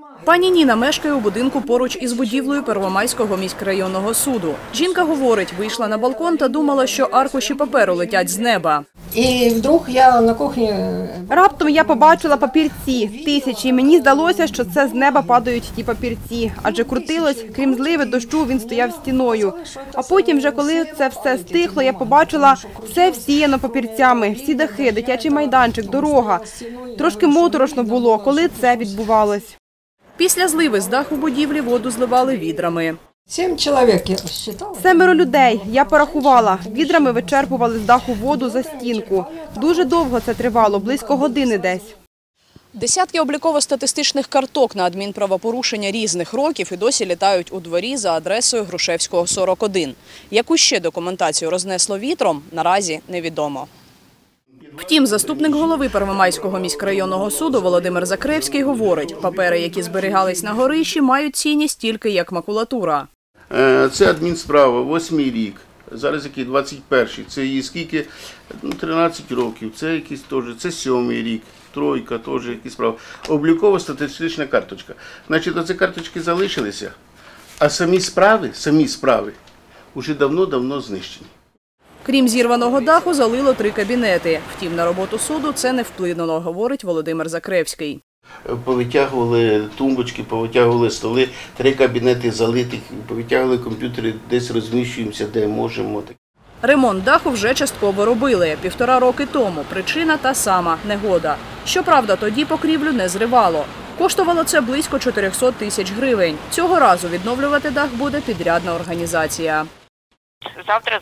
Пані Ніна мешкає у будинку поруч із будівлею Первомайського міськрайонного суду. Жінка говорить, вийшла на балкон та думала, що аркуші паперу летять з неба. І вдруг я на кухні... Раптом я побачила папірці, тисячі, і мені здалося, що це з неба падають ті папірці. Адже крутилось, крім зливи, дощу, він стояв стіною. А потім, вже коли це все стихло, я побачила, все всіяно папірцями, всі дахи, дитячий майданчик, дорога. Трошки моторошно було, коли це відбувалось. Після зливи з даху будівлі воду зливали відрами. 7 чоловік, я считала. 7 людей, я порахувала. Відрами вичерпували з даху воду за стінку. Дуже довго це тривало, близько години десь. Десятки обліково-статистичних карток на адмінправопорушення різних років і досі літають у дворі за адресою Грушевського, 41. Яку ще документацію рознесло вітром, наразі невідомо. Втім, заступник голови Первомайського міськрайонного суду Володимир Закревський говорить, папери, які зберігались на горищі, мають цінність тільки як макулатура. Це адмінсправа, 8-й рік, зараз який 21-й, це їй скільки, 13 років, це якийсь теж, це 7-й рік, тройка, теж якісь справа. Обліково-статистична карточка. Значить, оці карточки залишилися, а самі справи вже давно знищені. Крім зірваного даху, залило 3 кабінети. Втім, на роботу суду це не вплинуло, говорить Володимир Закревський. Повитягували тумбочки, повитягували столи, 3 кабінети залитих, повитягували комп'ютери, десь розміщуємося, де можемо. Ремонт даху вже частково робили. 1,5 роки тому. Причина та сама – негода. Щоправда, тоді покрівлю не зривало. Коштувало це близько 400 тисяч гривень. Цього разу відновлювати дах буде підрядна організація. Завтра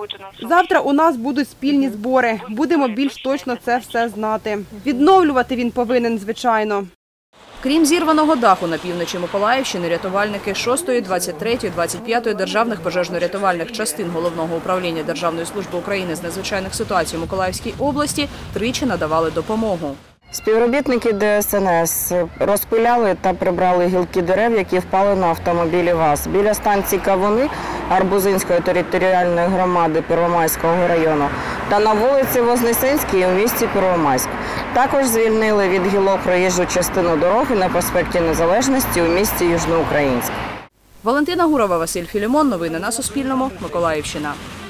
у нас будуть спільні збори. Будемо більш точно це все знати. Відновлювати він повинен, звичайно. Крім зірваного даху на півночі Миколаївщини, рятувальники 6-ї, 23-ї, 25-ї державних пожежно-рятувальних частин Головного управління Державної служби України з надзвичайних ситуацій у Миколаївській області тричі надавали допомогу. Співробітники ДСНС розпиляли та прибрали гілки дерев, які впали на автомобілі ВАЗ. Біля станції Кавуни Арбузинської територіальної громади Первомайського району та на вулиці Вознесенській у місті Первомайськ. Також звільнили від гілок проїжджу частину дороги на проспекті Незалежності у місті Южноукраїнськ. Валентина Гурова, Василь Філімон. Новини на Суспільному. Миколаївщина.